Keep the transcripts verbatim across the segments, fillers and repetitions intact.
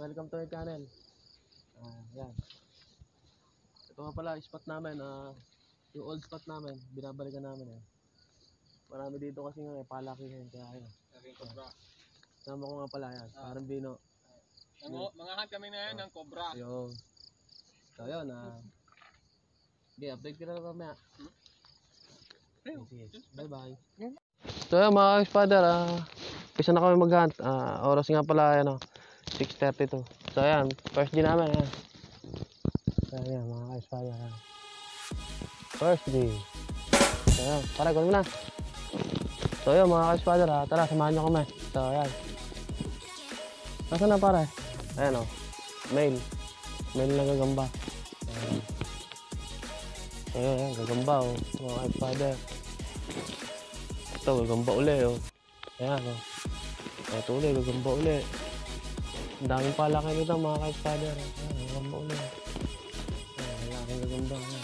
welcome to our channel. Ah, yan. Ito nga pala, spot namin, ah, yung old spot namin, binabalikan namin eh. Marami dito kasi nga, eh, palakihin, kaya ayun. Ah, sama ko nga pala yan, Ah. parang bino. Mga, mga hunt kami na yan ng cobra. Ayun. So yun, ah. Okay, update ka na lang mamaya. Ayun. Sige, bye bye. So yun mga ka-spider, ah, pisa na kami mag-hunt. Ah, oras nga pala, ano, six thirty-two. So ayan, first day namin, ayan. So ayan, mga ka-spider, ayan. First day. So ayan, tara, gawin mo na. So ayan, mga ka-spider, ah, tara, samahan nyo kami. So ayan. Nasaan na pare? Ayan o, mail. Mail na gagamba. Ayan. So ayan, ayan, gagamba o, mga ka-spider. Ito, gagamba uli o. Ayan o. Ito uli, gagamba uli. Ang daming palaki nito mga ka-spider. Ayan, gagamba uli. Ayan, malaking gagamba. Ayan.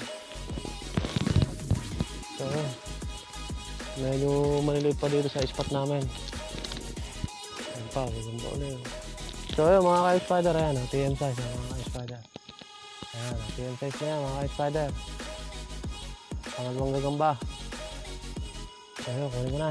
So ayan. Medyo maliliit pa dito sa spot namin. Ayan pa, gagamba uli o. So ayan mga ka-spider, ayan o, T M size o, mga ka-spider. Ayan, T M size na yan mga ka-spider. Pangalawang gagamba. So ayan, kunin ko na.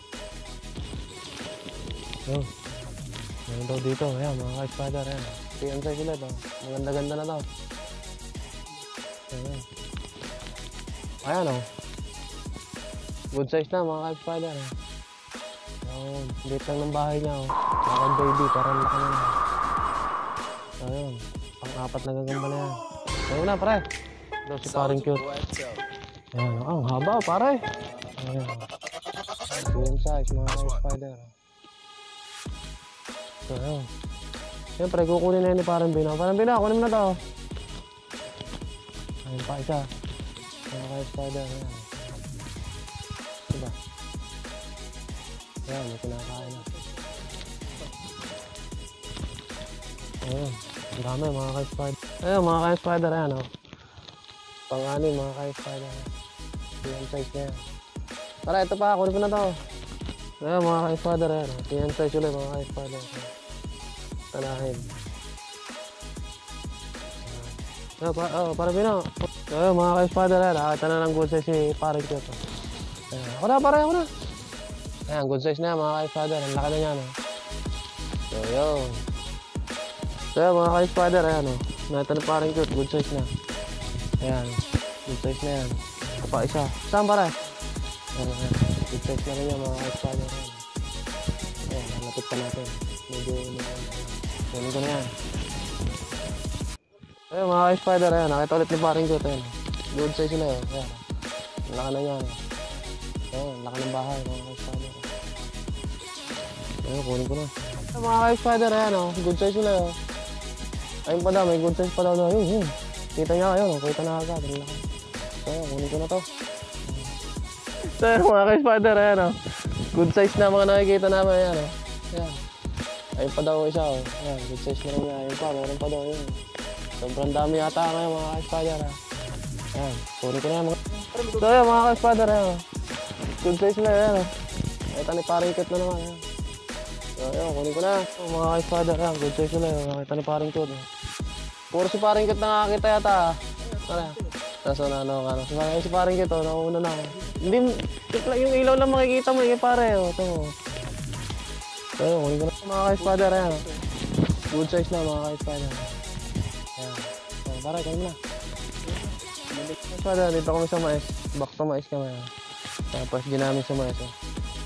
Yo, meron daw dito, ayan mga ka-spider, ayan. T M size ulit o, maganda-ganda na to. Ayan. Ayan o. Good size na mga ka-spider. Ayan, liit lang ng bahay niya o. Saka baby, parang laki na. So ayun, pang-apat na gagamba na yan. Ayun na pare. Ito si paring cute. Ayan, oh, ang haba pare. Ayan. Same size mga ka-spider. So ayun. Siyempre kukunin na yun ni parang Bino. Parang Bino, kunin mo na to. Ayun pa isa. Mga ka-spider. Ayan. Diba? Ayan, may kinakain na. Ayun, ang dami mga ka-spider. Ayun mga ka-spider, ayan o. Pang-anin mga ka-spider. T M size na yan. Tara, ito pa, kunin ko na to. Ayun mga ka-spider, ayan o. T M size ulit mga ka-spider. Tanahin. Ayun, pa, oh, para Bino. Ayun mga ka-spider, ayan. Nakita na ng good size si parang cute. Ayun, ako na, pare, ako na. Ayan, good size na yan mga ka-spider. Ang laki na yan o. So, yun. So yan mga ka-spider, ayan o. Nakita na parang cute, good size na. Ayan, good size na yan. Ito pa isa. Saan pare? Ayan, ayan. Good size na rin yan mga ka-spider. Ayan, lapit pa natin. Medyo, kunin ko na yan. Ayan mga ka-spider, ayan. Nakita ulit ni parang cute, ayan. Good size na yun. Ayan, ang laki na yan. Ayan, laki ng bahay mga ka-spider. Ayan, kunin ko na. Ayan mga ka-spider, ayan o. Good size na yun. Ayun pa daw, may good size pa daw na yun. Yun. Kita niya kayo, no? Kita na agad. So, kunin ko na to. So, yun, mga ka-spider, ayan o. Good size na mga nakikita namin, ayan o. Ayan. Ayun pa daw isa o. Ayan, good size na rin niya. Ayun pa, meron pa daw yun. Sobrang dami yata ngayon mga ka-spider, ha. Ayan, kunin ko na yan. Mga... So, yun, mga ka-spider, ayan o. Good size na, ayan o. Ito ni parang cute na naman, ayan. So, ayun, kunin ko na. So, mga ka-spider, ayan, good size na yun. Nakita ni parang cute, eh. Puro si parang cute na nakakita yata, ha. Tara. Tapos, ano, ano, ano. Si parang cute, oh, nauna na, oh. Hindi, yung ilaw lang makikita mo, eh, pare, oh. Ito, oh. So, ayun, kunin ko na. Mga ka-spider, ayan, oh. Good size na, mga ka-spider. Ayan. Ayan, pare, kunin mo na. Ka-spider, dito kami sa mais. Back to mais kami, ha. Tapos, ginamit sa mais, oh.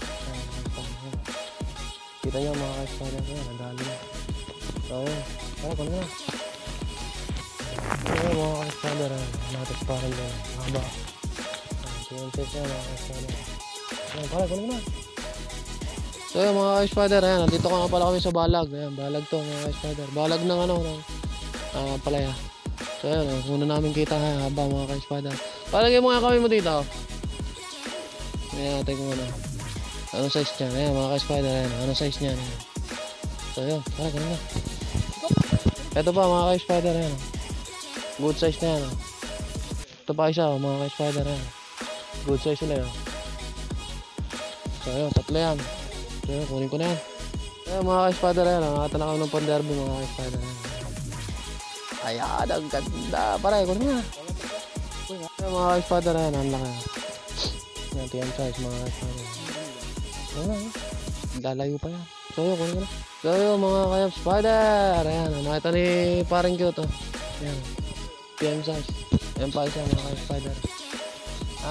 Kita nyo mga ka-spider ko yan, nadali na. So yun, tara, kunin na. So yun mga ka-spider, natis parang na haba. T M size yan mga ka-spider. Ayan, tara, kunin na. So yun mga ka-spider, ayan, nandito ka nga pala kami sa balag. Ayan, balag to mga ka-spider. Balag ng ano, ng uh, palaya. So yun, uh, muna namin kita ha, haba mga ka-spider. Palagay mo nga kami mo dito. Ayan, natin kung ano. Anong size niya? Ayan mga ka-spider, ayan. Anong size niya? Ayan. So yun, tara, ganun na. Ito pa mga ka-spider, ayan. Good size na yan. Ito pa isa, mga ka-spider, ayan. Good size sila, ayan. So yun, tatlo yan. So yun, kunin ko na yan. Ayun mga ka-spider, ayan, nakatan ako ng panderby mga ka-spider. Ayan, ang ganda. Pare, kunin mo na. Ayun mga ka-spider, ayan, ang laki. Yan, T M size mga ka-spider. Ayan, lalayo pa yan. So yun, kunin ko na. So yun mga ka-spider, ayan, nakita ni paring cute, oh. Ayan, T M size. Ayan pa isa mga ka-spider. Ha?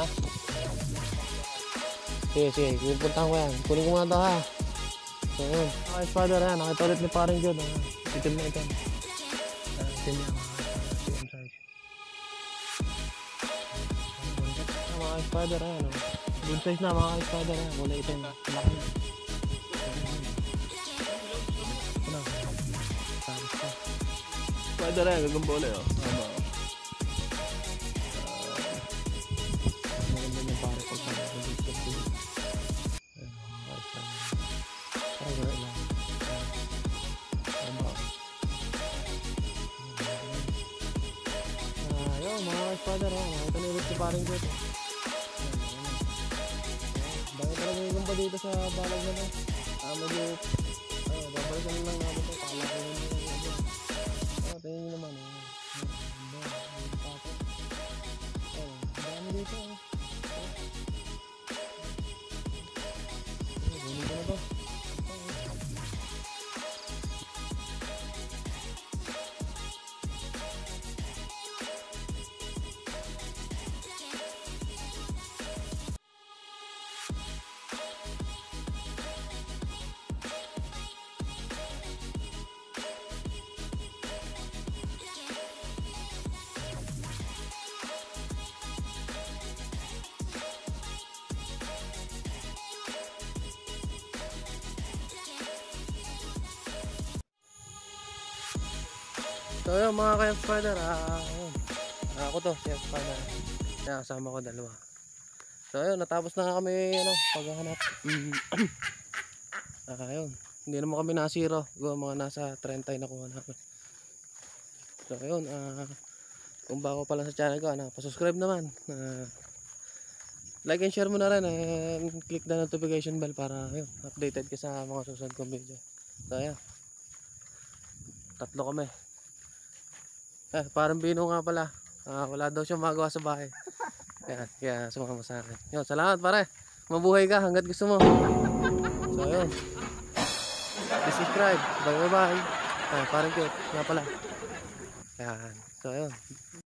Sige, sige, pupuntahan ko yan. Kunin ko muna ito ha. So yun, mga ka-spider, ayan, nakita ulit ni paring cute, oh. Itim na itim. Ayan, itim yan mga ka-spider, T M size. Ayan, mga ka-spider, ayan, oh. Good size na mga ka-spider, ayan, kulay itim. Laki na. Ano? Tapos pa. Spider, ayan, gagamba ulit, oh. Tama, oh. Maganda yung pare pag nakakulit. Ayan, mga ka-spider. Parang gano'n lang. Tama, oh. Ayun, mga ka-spider, ayan, nakita na ulit si paring dito. Dahil talaga yung gamba dito sa balag na to. Ah, medyo, ah, babalikan lang namin ito. Kala ko yun yung gamba. Ah, tingin nyo naman, eh. Gamba, yung pato. Ah, dami dito, eh. Ah, gunin ko na to. So yun mga ka-spider, ah, yun. Ah, ako to, si spider. Kaya kasama ko dalawa. So yun, natapos na kami ano, paghahanap. Mm. Ah, yun. Hindi naman kami nasiro. Siguro mga nasa thirty na kuha namin. So yun, ah, kung bago pa lang sa channel ko, ano, pa-subscribe naman. Ah, like and share mo na rin, and click the notification bell para yun, updated ka sa mga susunod kong video. So yun, tatlo kami. Eh, parang Bino nga pala. Ah, wala daw siyang magawa sa bahay. Kaya, kaya sumama sa akin. Yun, salamat pare. Mabuhay ka hanggat gusto mo. So yun. Please subscribe. Bye bye bye. Ah, parang cute. Nga pala. Yan. So yun.